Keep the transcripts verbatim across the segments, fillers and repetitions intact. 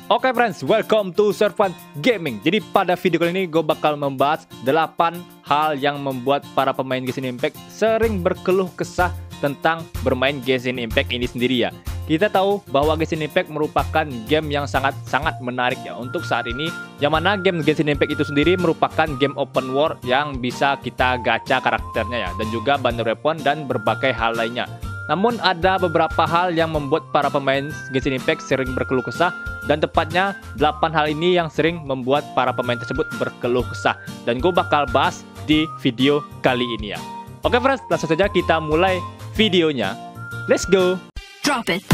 Oke friends, welcome to Servant Gaming. Jadi pada video kali ini gue bakal membahas delapan hal yang membuat para pemain Genshin Impact sering berkeluh kesah tentang bermain Genshin Impact ini sendiri ya. Kita tahu bahwa Genshin Impact merupakan game yang sangat-sangat menarik ya untuk saat ini. Yang mana game Genshin Impact itu sendiri merupakan game open world yang bisa kita gacha karakternya ya. Dan juga bundle weapon dan berbagai hal lainnya. Namun ada beberapa hal yang membuat para pemain Genshin Impact sering berkeluh kesah. Dan tepatnya delapan hal ini yang sering membuat para pemain tersebut berkeluh kesah. Dan gue bakal bahas di video kali ini ya. Oke friends, langsung saja kita mulai videonya. Let's go! Drop it!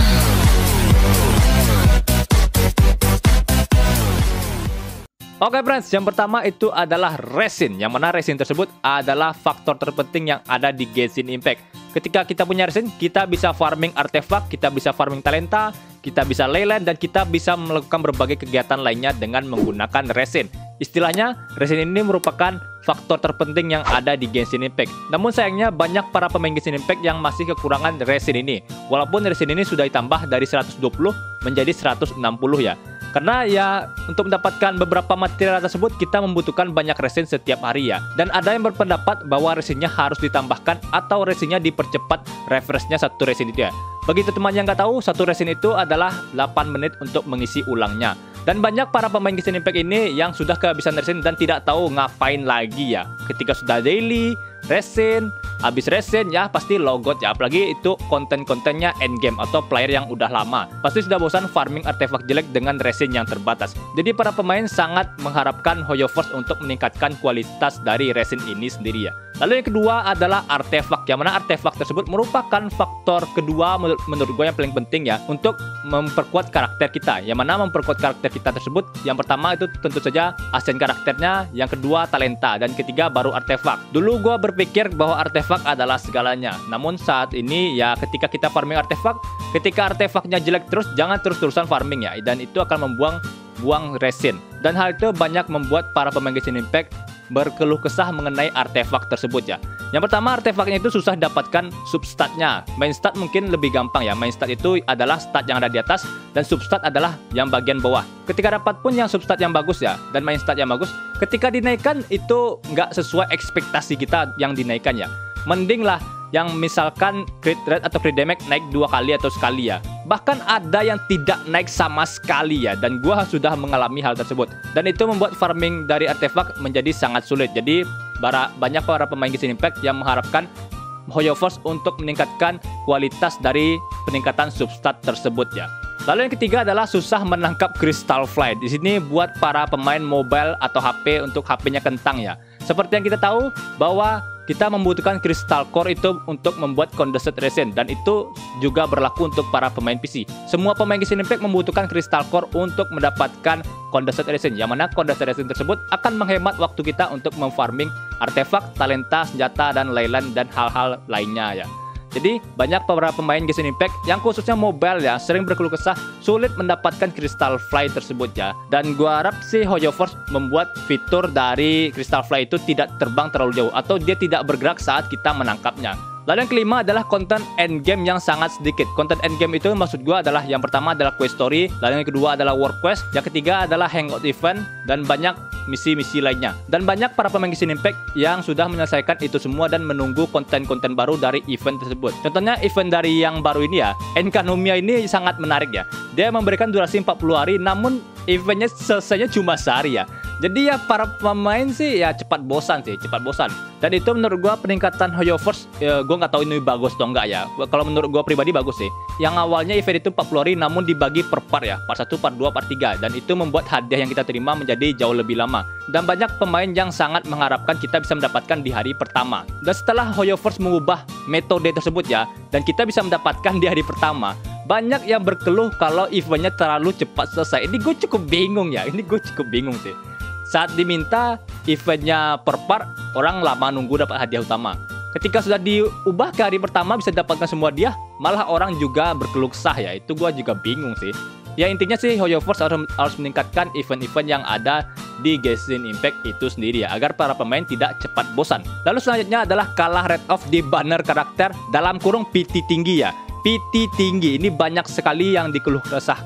Oke friends, yang pertama itu adalah resin. Yang mana resin tersebut adalah faktor terpenting yang ada di Genshin Impact. Ketika kita punya resin, kita bisa farming artefak, kita bisa farming talenta, kita bisa leyland, dan kita bisa melakukan berbagai kegiatan lainnya dengan menggunakan resin. Istilahnya, resin ini merupakan faktor terpenting yang ada di Genshin Impact. Namun sayangnya banyak para pemain Genshin Impact yang masih kekurangan resin ini. Walaupun resin ini sudah ditambah dari seratus dua puluh menjadi seratus enam puluh ya. Karena ya untuk mendapatkan beberapa material tersebut kita membutuhkan banyak resin setiap hari ya. Dan ada yang berpendapat bahwa resinnya harus ditambahkan atau resinnya dipercepat refreshnya satu resin itu ya. Bagi teman yang nggak tahu, satu resin itu adalah delapan menit untuk mengisi ulangnya. Dan banyak para pemain Genshin Impact ini yang sudah kehabisan resin dan tidak tahu ngapain lagi ya. Ketika sudah daily, resin, habis resin ya pasti logot ya. Apalagi itu konten-kontennya endgame atau player yang udah lama. Pasti sudah bosan farming artefak jelek dengan resin yang terbatas. Jadi para pemain sangat mengharapkan Hoyoverse untuk meningkatkan kualitas dari resin ini sendiri ya. Lalu yang kedua adalah artefak. Yang mana artefak tersebut merupakan faktor kedua menur menurut gue yang paling penting ya untuk memperkuat karakter kita. Yang mana memperkuat karakter kita tersebut, yang pertama itu tentu saja asen karakternya, yang kedua talenta, dan ketiga baru artefak. Dulu gue berpikir bahwa artefak adalah segalanya. Namun saat ini ya ketika kita farming artefak, ketika artefaknya jelek terus, jangan terus-terusan farming ya. Dan itu akan membuang buang resin. Dan hal itu banyak membuat para pemain Genshin Impact berkeluh kesah mengenai artefak tersebut ya. Yang pertama, artefaknya itu susah dapatkan substatnya. Main stat mungkin lebih gampang ya. Main stat itu adalah stat yang ada di atas dan substat adalah yang bagian bawah. Ketika dapat pun yang substat yang bagus ya dan main stat yang bagus, ketika dinaikkan itu nggak sesuai ekspektasi kita yang dinaikkan ya. Mending lah yang misalkan crit rate atau crit damage naik dua kali atau sekali ya. Bahkan ada yang tidak naik sama sekali ya. Dan gua sudah mengalami hal tersebut. Dan itu membuat farming dari artefak menjadi sangat sulit. Jadi banyak para pemain Genshin Impact yang mengharapkan Hoyoverse untuk meningkatkan kualitas dari peningkatan substat tersebut ya. Lalu yang ketiga adalah susah menangkap Crystal Flight. Di sini buat para pemain mobile atau H P untuk H P-nya kentang ya. Seperti yang kita tahu bahwa kita membutuhkan Crystal Core itu untuk membuat Condensed Resin. Dan itu juga berlaku untuk para pemain P C. Semua pemain Genshin Impact membutuhkan Crystal Core untuk mendapatkan Condensed Resin. Yang mana Condensed Resin tersebut akan menghemat waktu kita untuk memfarming artefak, talenta, senjata, dan leyland, dan hal-hal lainnya ya. Jadi banyak para pemain Genshin Impact yang khususnya mobile ya sering berkeluh kesah sulit mendapatkan Crystal Fly tersebut ya. Dan gua harap si Hoyoverse membuat fitur dari Crystal Fly itu tidak terbang terlalu jauh atau dia tidak bergerak saat kita menangkapnya. Lalu yang kelima adalah konten endgame yang sangat sedikit. Konten endgame itu maksud gue adalah yang pertama adalah quest story, lalu yang kedua adalah world quest, yang ketiga adalah hangout event, dan banyak misi-misi lainnya. Dan banyak para pemain Genshin Impact yang sudah menyelesaikan itu semua dan menunggu konten-konten baru dari event tersebut. Contohnya event dari yang baru ini ya, Enkanomia ini sangat menarik ya. Dia memberikan durasi empat puluh hari, namun eventnya selesainya cuma sehari ya. Jadi ya para pemain sih ya cepat bosan sih, cepat bosan. Dan itu menurut gua peningkatan Hoyoverse, ya, gua nggak tahu ini bagus atau enggak ya. Kalau menurut gua pribadi bagus sih. Yang awalnya event itu empat puluh hari namun dibagi per part ya, part satu, part dua, part tiga. Dan itu membuat hadiah yang kita terima menjadi jauh lebih lama. Dan banyak pemain yang sangat mengharapkan kita bisa mendapatkan di hari pertama. Dan setelah Hoyoverse mengubah metode tersebut ya, dan kita bisa mendapatkan di hari pertama, banyak yang berkeluh kalau eventnya terlalu cepat selesai. Ini gue cukup bingung ya, ini gue cukup bingung sih. Saat diminta eventnya per part, orang lama nunggu dapat hadiah utama. Ketika sudah diubah ke hari pertama bisa dapatkan semua dia, malah orang juga berkeluh kesah ya. Itu gua juga bingung sih. Ya intinya sih Hoyoverse harus, harus meningkatkan event-event yang ada di Genshin Impact itu sendiri ya, agar para pemain tidak cepat bosan. Lalu selanjutnya adalah kalah rate off di banner karakter dalam kurung P T tinggi ya. P T tinggi ini banyak sekali yang dikeluh kesahkan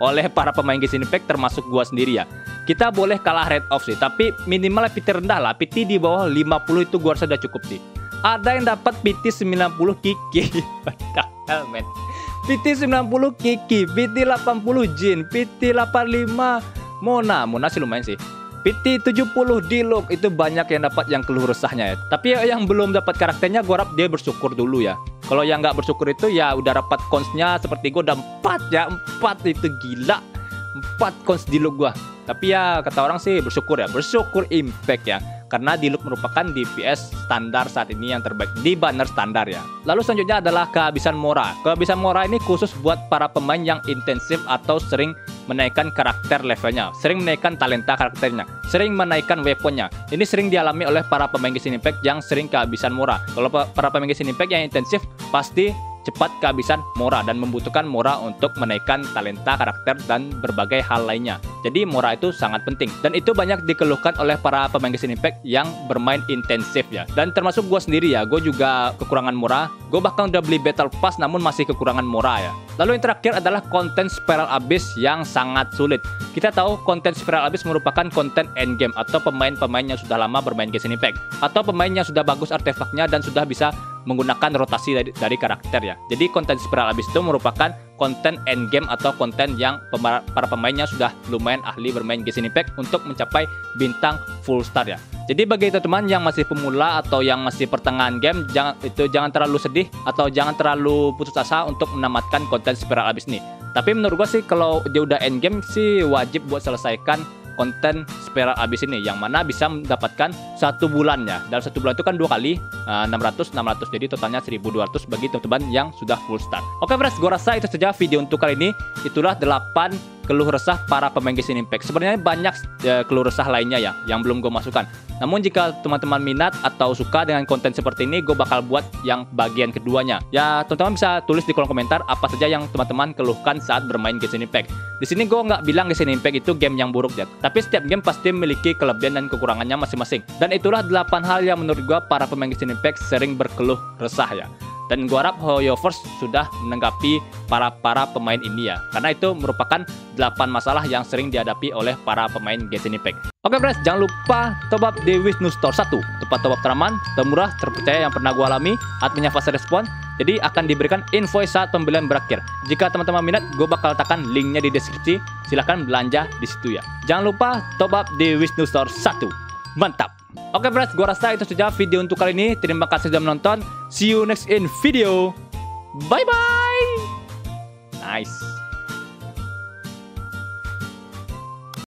oleh para pemain Genshin Impact termasuk gua sendiri ya. Kita boleh kalah rate off sih, tapi minimal P T rendah lah. P T di bawah lima puluh itu gua rasa udah cukup sih. Ada yang dapat P T sembilan puluh Kiki. What the hell, man? P T sembilan puluh Kiki, P T delapan puluh Jin, P T delapan puluh lima Mona. Mona sih lumayan sih. P T tujuh puluh Diluc, itu banyak yang dapat yang keluh resahnya ya. Tapi yang belum dapat karakternya gua harap dia bersyukur dulu ya. Kalau yang nggak bersyukur itu ya udah dapat consnya seperti gua udah empat ya. empat itu gila. empat cons Diluc gua. Tapi ya kata orang sih bersyukur ya. Bersyukur Impact ya. Karena Diluc merupakan D P S standar saat ini yang terbaik di banner standar ya. Lalu selanjutnya adalah kehabisan Mora. Kehabisan Mora ini khusus buat para pemain yang intensif atau sering menaikkan karakter levelnya, sering menaikkan talenta karakternya, sering menaikkan weaponnya. Ini sering dialami oleh para pemain Genshin Impact yang sering kehabisan Mora. Kalau para pemain Genshin Impact yang intensif pasti cepat kehabisan Mora dan membutuhkan Mora untuk menaikkan talenta karakter dan berbagai hal lainnya. Jadi Mora itu sangat penting dan itu banyak dikeluhkan oleh para pemain Genshin Impact yang bermain intensif ya. Dan termasuk gue sendiri ya, gue juga kekurangan Mora. Gue bahkan udah beli Battle Pass namun masih kekurangan Mora ya. Lalu yang terakhir adalah konten Spiral Abyss yang sangat sulit. Kita tahu konten Spiral Abyss merupakan konten endgame atau pemain-pemain yang sudah lama bermain Genshin Impact atau pemain yang sudah bagus artefaknya dan sudah bisa menggunakan rotasi dari, dari karakter ya. Jadi konten Spiral Abyss itu merupakan konten endgame atau konten yang pema para pemainnya sudah lumayan ahli bermain Genshin Impact untuk mencapai bintang full star ya. Jadi bagi teman-teman yang masih pemula atau yang masih pertengahan game, jangan itu jangan terlalu sedih atau jangan terlalu putus asa untuk menamatkan konten Spiral Abyss nih. Tapi menurut gua sih kalau dia udah end game sih wajib buat selesaikan konten Spiral Abyss ini, yang mana bisa mendapatkan satu bulan ya. Dalam satu bulan itu kan dua kali uh, enam ratus enam ratus, jadi totalnya seribu dua ratus bagi teman-teman yang sudah full star. Oke friends, gua rasa itu saja video untuk kali ini. Itulah delapan keluh resah para pemain Genshin Impact. Sebenarnya banyak uh, keluh resah lainnya ya yang belum gue masukkan. Namun jika teman-teman minat atau suka dengan konten seperti ini, gue bakal buat yang bagian keduanya. Ya teman-teman bisa tulis di kolom komentar apa saja yang teman-teman keluhkan saat bermain Genshin Impact. Di sini gue nggak bilang Genshin Impact itu game yang buruk ya, tapi setiap game pasti memiliki kelebihan dan kekurangannya masing-masing. Dan itulah delapan hal yang menurut gue para pemain Genshin Impact sering berkeluh resah ya. Dan gue harap HoYoverse sudah menanggapi para-para pemain ini ya. Karena itu merupakan delapan masalah yang sering dihadapi oleh para pemain Genshin Impact. Oke friends, jangan lupa top up di Wisnu Store satu. Tempat top up teraman, termurah, terpercaya yang pernah gue alami. Adminnya fast respon. Jadi akan diberikan invoice saat pembelian berakhir. Jika teman-teman minat, gue bakal tekan linknya di deskripsi. Silahkan belanja di situ ya. Jangan lupa top up di Wisnu Store satu. Mantap! Oke friends, gue rasa itu saja video untuk kali ini. Terima kasih sudah menonton. See you next in video. Bye bye. Nice.